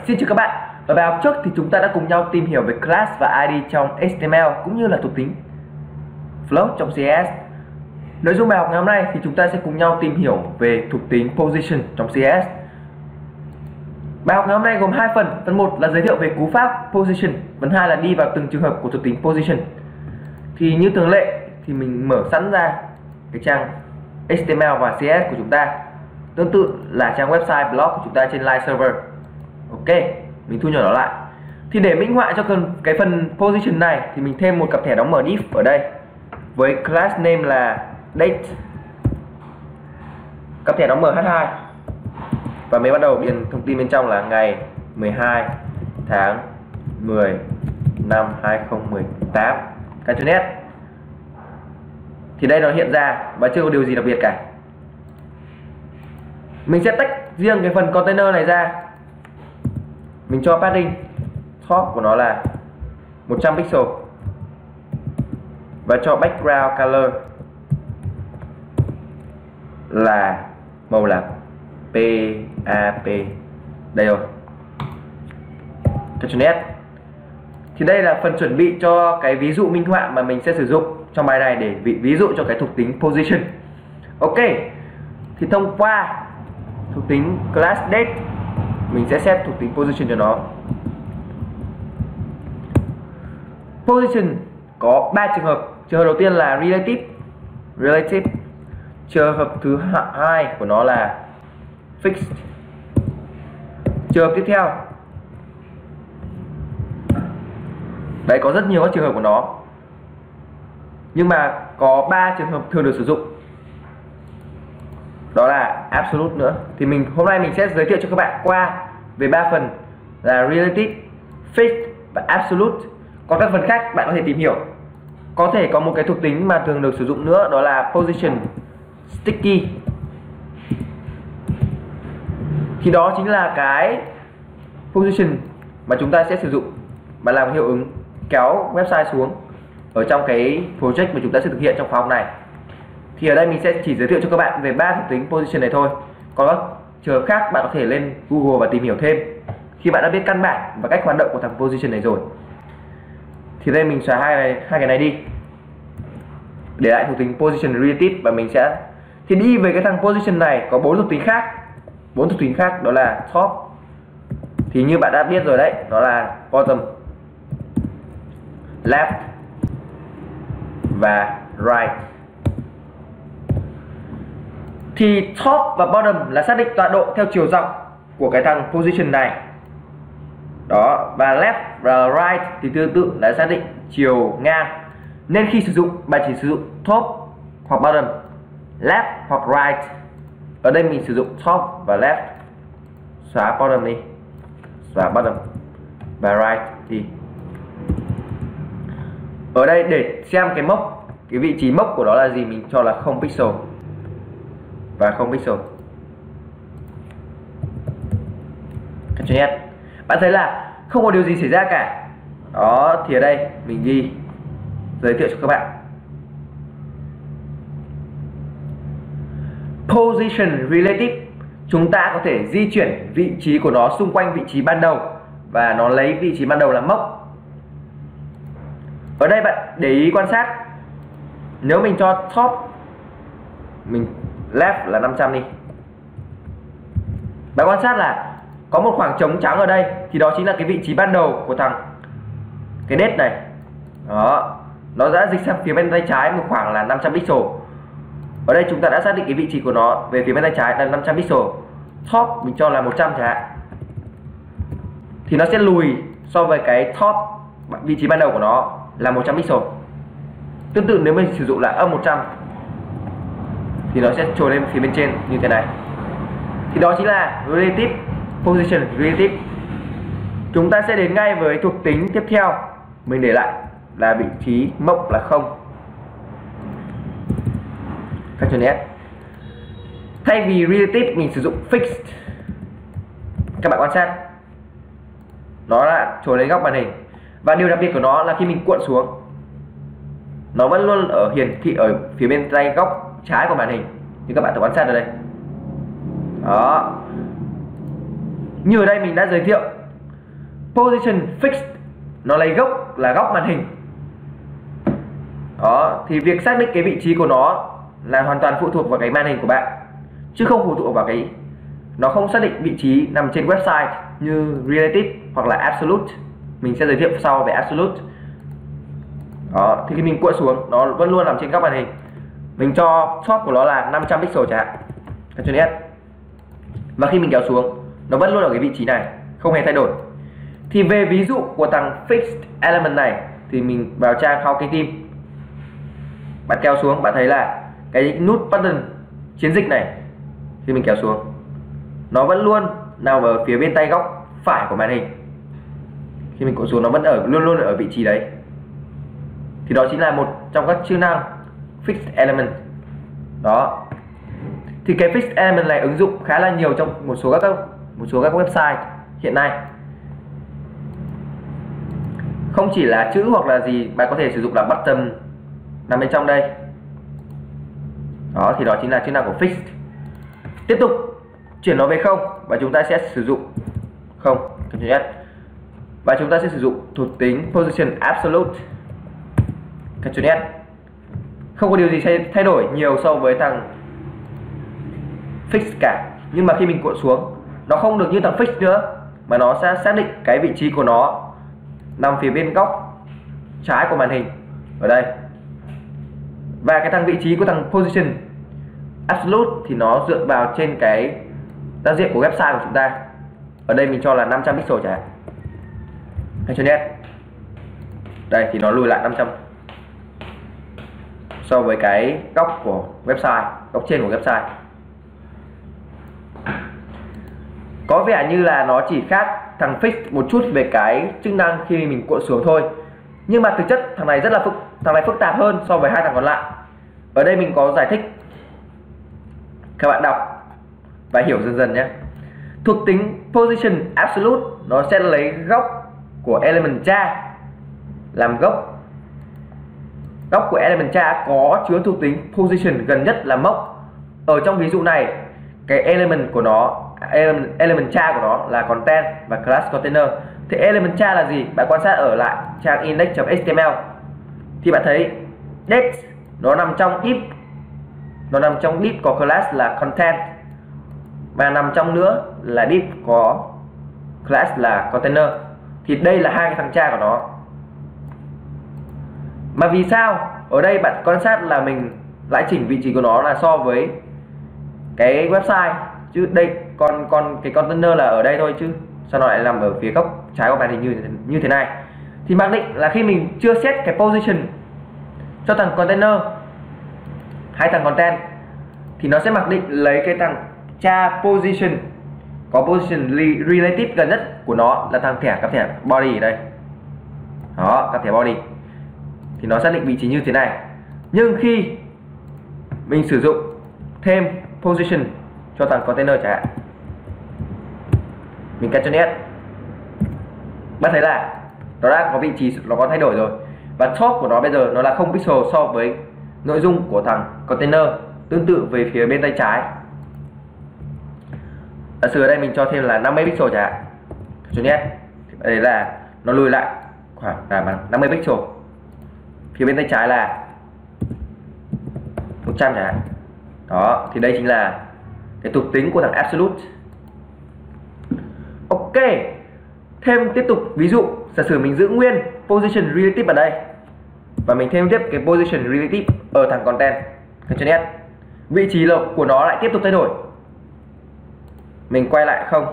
Xin chào các bạn. Ở bài học trước thì chúng ta đã cùng nhau tìm hiểu về class và ID trong HTML cũng như là thuộc tính float trong CSS. Nội dung bài học ngày hôm nay thì chúng ta sẽ cùng nhau tìm hiểu về thuộc tính position trong CSS. Bài học ngày hôm nay gồm 2 phần. Phần 1 là giới thiệu về cú pháp position, phần 2 là đi vào từng trường hợp của thuộc tính position. Thì như thường lệ thì mình mở sẵn ra cái trang HTML và CSS của chúng ta, tương tự là trang website blog của chúng ta trên live server. Ok, mình thu nhỏ nó lại. Thì để minh họa cho cái phần position này thì mình thêm một cặp thẻ đóng mở div ở đây với class name là date, cặp thẻ đóng mở h2 và mới bắt đầu điền thông tin bên trong là ngày 12 tháng 10 năm 2018 cái chữ net. Thì đây nó hiện ra và chưa có điều gì đặc biệt cả. Mình sẽ tách riêng cái phần container này ra. Mình cho padding top của nó là 100 pixel và cho background color là màu là PAP. Đây rồi, cái net. Thì đây là phần chuẩn bị cho cái ví dụ minh họa mà mình sẽ sử dụng trong bài này để ví dụ cho cái thuộc tính position. Ok, thì thông qua thuộc tính class date mình sẽ set thuộc tính position cho nó. Position có 3 trường hợp. Trường hợp đầu tiên là relative. Trường hợp thứ hai của nó là fixed. Trường hợp tiếp theo, đấy có rất nhiều các trường hợp của nó, nhưng mà có 3 trường hợp thường được sử dụng, đó là absolute nữa. Thì hôm nay mình sẽ giới thiệu cho các bạn qua về 3 phần là relative, fixed và absolute. Còn các phần khác bạn có thể tìm hiểu. Có thể có một cái thuộc tính mà thường được sử dụng nữa, đó là position sticky. Thì đó chính là cái position mà chúng ta sẽ sử dụng và làm hiệu ứng kéo website xuống ở trong cái project mà chúng ta sẽ thực hiện trong khóa học này. Thì ở đây mình sẽ chỉ giới thiệu cho các bạn về 3 thuộc tính position này thôi. Còn các trường hợp khác bạn có thể lên Google và tìm hiểu thêm khi bạn đã biết căn bản và cách hoạt động của thằng position này rồi. Thì đây mình xóa hai cái này đi, để lại thuộc tính position relative, và mình sẽ đi về cái thằng position này có 4 thuộc tính khác. 4 thuộc tính khác đó là top, thì như bạn đã biết rồi đấy, đó là bottom, left và right. Thì top và bottom là xác định tọa độ theo chiều dọc của cái thằng position này đó, và left và right thì tương tự là xác định chiều ngang. Nên khi sử dụng bạn chỉ sử dụng top hoặc bottom, left hoặc right. Ở đây mình sử dụng top và left, xóa bottom đi, xóa bottom và right đi. Ở đây để xem cái mốc, cái vị trí mốc của nó là gì, mình cho là 0 pixel và 0 pixel. Cái net. Bạn thấy là không có điều gì xảy ra cả. Đó, thì ở đây mình ghi giới thiệu cho các bạn. Position relative, chúng ta có thể di chuyển vị trí của nó xung quanh vị trí ban đầu và nó lấy vị trí ban đầu làm mốc. Ở đây bạn để ý quan sát, nếu mình cho top, mình left là 500 đi, bạn quan sát là có một khoảng trống trắng ở đây, thì đó chính là cái vị trí ban đầu của cái date này. Đó, nó đã dịch sang phía bên tay trái một khoảng là 500 pixel. Ở đây chúng ta đã xác định cái vị trí của nó về phía bên tay trái là 500 pixel. Top mình cho là 100 chẳng hạn, thì nó sẽ lùi so với cái top, vị trí ban đầu của nó là 100 pixel. Tương tự nếu mình sử dụng là âm 100 thì nó sẽ trồi lên phía bên trên như thế này. Thì đó chính là relative, position relative. Chúng ta sẽ đến ngay với thuộc tính tiếp theo. Mình để lại là vị trí mốc là 0. Ctrl S. Thay vì relative mình sử dụng fixed. Các bạn quan sát, nó là trồi lên góc màn hình. Và điều đặc biệt của nó là khi mình cuộn xuống, nó vẫn luôn ở hiển thị ở phía bên tay góc trái của màn hình, như các bạn thể quan sát ở đây. Đó, như ở đây mình đã giới thiệu position fixed nó lấy góc là góc màn hình. Đó, thì việc xác định cái vị trí của nó là hoàn toàn phụ thuộc vào cái màn hình của bạn, chứ không phụ thuộc vào cái, nó không xác định vị trí nằm trên website như relative hoặc là absolute. Mình sẽ giới thiệu sau về absolute. Đó, thì khi mình cuộn xuống nó vẫn luôn nằm trên góc màn hình. Mình cho top của nó là 500 pixel chẳng hạn, Ctrl S, và khi mình kéo xuống nó vẫn luôn ở cái vị trí này, không hề thay đổi. Thì về ví dụ của thằng fixed element này thì mình vào trang Hawking Team, bạn kéo xuống bạn thấy là cái nút button chiến dịch này, khi mình kéo xuống nó vẫn luôn nằm ở phía bên tay góc phải của màn hình. Khi mình cuộn xuống nó vẫn luôn luôn ở vị trí đấy. Thì đó chính là một trong các chức năng fixed element. Đó, thì cái fixed element này ứng dụng khá là nhiều trong một số các website hiện nay. Không chỉ là chữ hoặc là gì, bạn có thể sử dụng là button nằm bên trong đây. Đó, thì đó chính là chức năng của fixed. Tiếp tục chuyển nó về không và chúng ta sẽ sử dụng không, và chúng ta sẽ sử dụng thuộc tính position absolute, Ctrl S. Không có điều gì thay đổi nhiều so với thằng fixed cả, nhưng mà khi mình cuộn xuống nó không được như thằng fixed nữa, mà nó sẽ xác định cái vị trí của nó nằm phía bên góc trái của màn hình ở đây. Và cái thằng vị trí của thằng position absolute thì nó dựa vào trên cái giao diện của website của chúng ta. Ở đây mình cho là 500 pixel chẳng hạn, Ctrl S. Đây thì nó lùi lại 500 so với cái góc của website, góc trên của website. Có vẻ như là nó chỉ khác thằng fixed một chút về cái chức năng khi mình cuộn xuống thôi, nhưng mà thực chất thằng này phức tạp hơn so với hai thằng còn lại. Ở đây mình có giải thích, các bạn đọc và hiểu dần dần nhé. Thuộc tính position absolute nó sẽ lấy góc của element cha làm gốc. Góc của element cha có chứa thuộc tính position gần nhất là mốc. Ở trong ví dụ này, cái element của nó, element cha của nó là content và class container. Thì element cha là gì? Bạn quan sát ở lại trang index.html thì bạn thấy date nó nằm trong div, có class là content, và nằm trong nữa là div có class là container. Thì đây là hai cái thằng cha của nó. Mà vì sao? Ở đây bạn quan sát là mình lại chỉnh vị trí của nó là so với cái website, chứ đây còn cái container là ở đây thôi, chứ sao nó lại nằm ở phía góc trái của màn hình như thế này. Thì mặc định là khi mình chưa set cái position cho thằng container hay thằng content thì nó sẽ mặc định lấy cái thằng cha position có position relative gần nhất của nó là thằng cặp thẻ body ở đây. Đó, cặp thẻ body thì nó xác định vị trí như thế này. Nhưng khi mình sử dụng thêm position cho thằng container chẳng hạn, mình Ctrl S, bạn thấy là nó đã có vị trí, nó có thay đổi rồi. Và top của nó bây giờ nó là 0 pixel so với nội dung của thằng container. Tương tự về phía bên tay trái, giả sử ở đây mình cho thêm là 50 pixel chẳng hạn, Ctrl S, đây là nó lùi lại khoảng là 50 pixel. Phía bên tay trái là 100 chẳng hạn. Đó, thì đây chính là cái thuộc tính của thằng absolute. Ok, tiếp tục ví dụ, giả sử mình giữ nguyên position relative ở đây và mình thêm tiếp cái position relative ở thằng content, Ctrl S, vị trí của nó lại tiếp tục thay đổi. Mình quay lại không,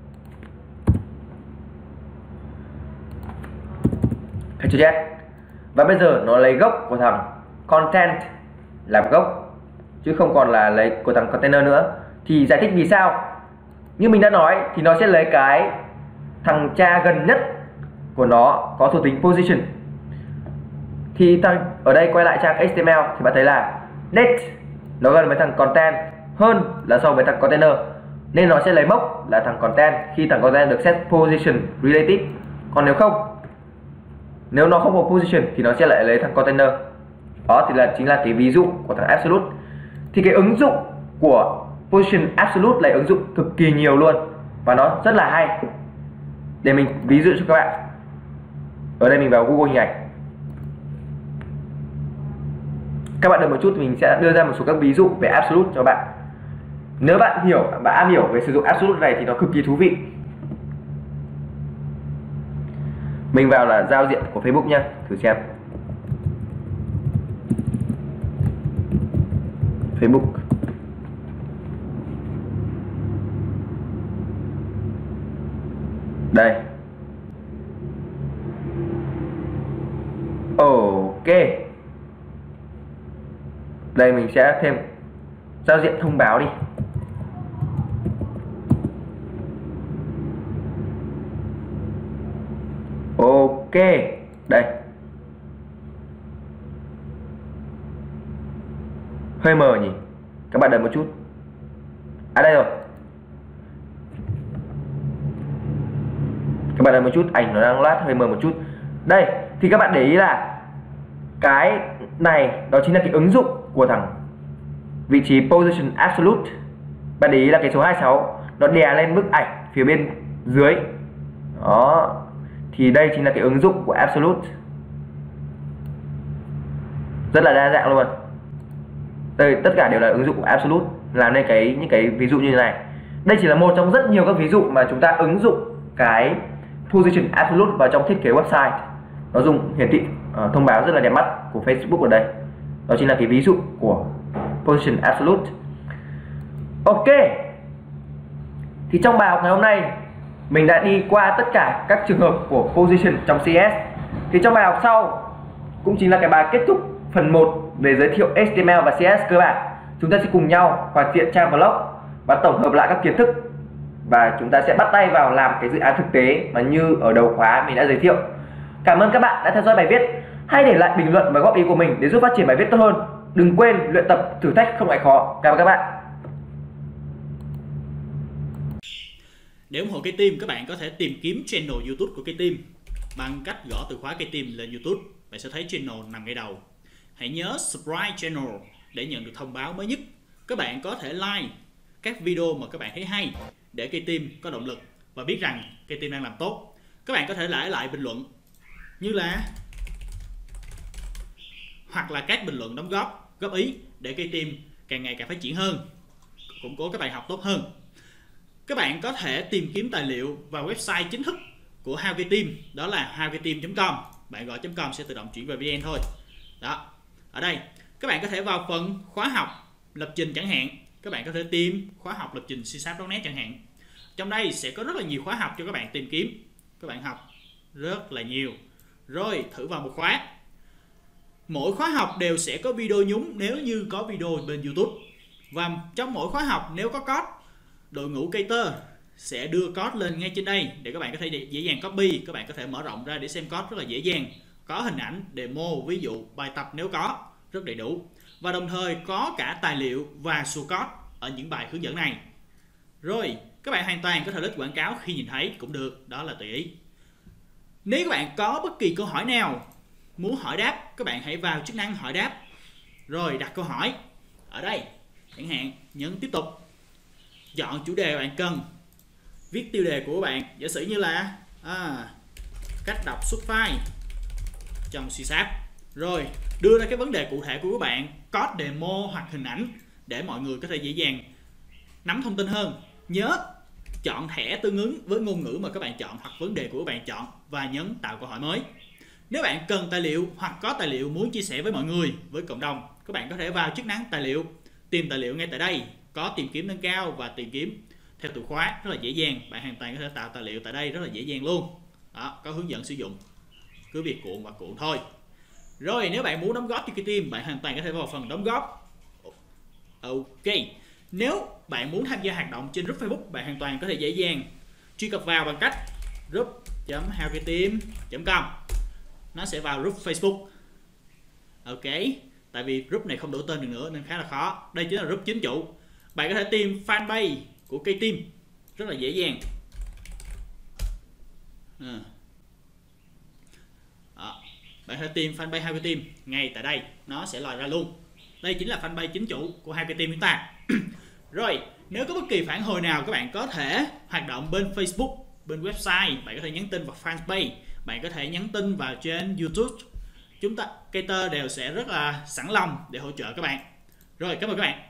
Ctrl S, và bây giờ nó lấy gốc của thằng content làm gốc, chứ không còn là lấy của thằng container nữa. Thì giải thích vì sao, như mình đã nói thì nó sẽ lấy cái thằng cha gần nhất của nó có thuộc tính position. Thì ở đây quay lại trang HTML thì bạn thấy là date nó gần với thằng content hơn là so với thằng container, nên nó sẽ lấy mốc là thằng content khi thằng content được set position relative. Còn nếu nó không có position thì nó sẽ lại lấy thằng container. Đó thì chính là cái ví dụ của thằng absolute. Thì cái ứng dụng của position absolute là ứng dụng cực kỳ nhiều luôn, và nó rất là hay. Để mình ví dụ cho các bạn. Ở đây mình vào Google hình ảnh. Các bạn đợi một chút, mình sẽ đưa ra một số các ví dụ về Absolute cho bạn. Nếu bạn hiểu và am hiểu về sử dụng Absolute này thì nó cực kỳ thú vị. Mình vào là giao diện của Facebook nhé, thử xem. Facebook. Đây. Ok. Đây mình sẽ thêm giao diện thông báo đi. Ok. Đây. Hơi mờ nhỉ? Các bạn đợi một chút. À đây rồi. Các bạn đợi một chút, ảnh nó đang loát hơi mờ một chút. Đây, thì các bạn để ý là cái này đó chính là cái ứng dụng của thằng vị trí Position Absolute. Bạn để ý là cái số 26 nó đè lên bức ảnh phía bên dưới. Đó. Thì đây chính là cái ứng dụng của Absolute. Rất là đa dạng luôn. Đây tất cả đều là ứng dụng của Absolute làm nên những cái ví dụ như thế này. Đây chỉ là một trong rất nhiều các ví dụ mà chúng ta ứng dụng cái Position Absolute vào trong thiết kế website. Nó dùng hiển thị thông báo rất là đẹp mắt của Facebook ở đây. Đó chính là cái ví dụ của Position Absolute. Ok. Thì trong bài học ngày hôm nay mình đã đi qua tất cả các trường hợp của Position trong CS. Thì trong bài học sau cũng chính là cái bài kết thúc phần 1 về giới thiệu HTML và CSS cơ bản. Chúng ta sẽ cùng nhau hoàn thiện trang blog và tổng hợp lại các kiến thức, và chúng ta sẽ bắt tay vào làm cái dự án thực tế mà như ở đầu khóa mình đã giới thiệu. Cảm ơn các bạn đã theo dõi bài viết. Hãy để lại bình luận và góp ý của mình để giúp phát triển bài viết tốt hơn. Đừng quên luyện tập thử thách không ngại khó. Cảm ơn các bạn. Để ủng hộ Cây Team, các bạn có thể tìm kiếm channel YouTube của Cây Team bằng cách gõ từ khóa Cây Team lên YouTube. Bạn sẽ thấy channel nằm ngay đầu. Hãy nhớ subscribe channel để nhận được thông báo mới nhất. Các bạn có thể like các video mà các bạn thấy hay để Cây Team có động lực và biết rằng Cây Team đang làm tốt. Các bạn có thể để lại bình luận như là hoặc là các bình luận đóng góp ý để Cây Team càng ngày càng phát triển hơn, củng cố các bài học tốt hơn. Các bạn có thể tìm kiếm tài liệu vào website chính thức của How Cây Team, đó là howkayteam.com. Bạn gọi .com sẽ tự động chuyển về VN thôi. Đó. Ở đây các bạn có thể vào phần khóa học lập trình chẳng hạn. Các bạn có thể tìm khóa học lập trình C#.net chẳng hạn. Trong đây sẽ có rất là nhiều khóa học cho các bạn tìm kiếm. Các bạn học rất là nhiều. Rồi thử vào một khóa. Mỗi khóa học đều sẽ có video nhúng nếu như có video bên YouTube. Và trong mỗi khóa học nếu có code, đội ngũ Cater sẽ đưa code lên ngay trên đây để các bạn có thể dễ dàng copy. Các bạn có thể mở rộng ra để xem code rất là dễ dàng. Có hình ảnh, demo, ví dụ, bài tập nếu có, rất đầy đủ. Và đồng thời có cả tài liệu và số code ở những bài hướng dẫn này. Rồi, các bạn hoàn toàn có thể lít quảng cáo khi nhìn thấy cũng được, đó là tùy ý. Nếu các bạn có bất kỳ câu hỏi nào muốn hỏi đáp, các bạn hãy vào chức năng hỏi đáp. Rồi đặt câu hỏi. Ở đây, chẳng hạn, nhấn tiếp tục. Chọn chủ đề bạn cần. Viết tiêu đề của các bạn, giả sử như là cách đọc xuất file trong C#. Rồi, đưa ra cái vấn đề cụ thể của các bạn, code demo hoặc hình ảnh để mọi người có thể dễ dàng nắm thông tin hơn. Nhớ chọn thẻ tương ứng với ngôn ngữ mà các bạn chọn hoặc vấn đề của các bạn chọn và nhấn tạo câu hỏi mới. Nếu bạn cần tài liệu hoặc có tài liệu muốn chia sẻ với mọi người, với cộng đồng, các bạn có thể vào chức năng tài liệu, tìm tài liệu ngay tại đây. Có tìm kiếm nâng cao và tìm kiếm theo từ khóa rất là dễ dàng. Bạn hoàn toàn có thể tạo tài liệu tại đây rất là dễ dàng luôn. Đó, có hướng dẫn sử dụng. Cứ việc cuộn và cuộn thôi. Rồi nếu bạn muốn đóng góp cho cái team, bạn hoàn toàn có thể vào phần đóng góp. Ok. Nếu bạn muốn tham gia hoạt động trên group Facebook, bạn hoàn toàn có thể dễ dàng truy cập vào bằng cách group.howkayteam.com. Nó sẽ vào group Facebook. Ok. Tại vì group này không đổi tên được nữa nên khá là khó. Đây chính là group chính chủ. Bạn có thể tìm fanpage của cây team rất là dễ dàng. Bạn có thể tìm fanpage How Cây Team ngay tại đây, nó sẽ lòi ra luôn. Đây chính là fanpage chính chủ của How Cây Team chúng ta. Rồi, nếu có bất kỳ phản hồi nào, các bạn có thể hoạt động bên Facebook bên website, bạn có thể nhắn tin vào fanpage, bạn có thể nhắn tin vào trên YouTube. Chúng ta Cater đều sẽ rất là sẵn lòng để hỗ trợ các bạn. Rồi, cảm ơn các bạn.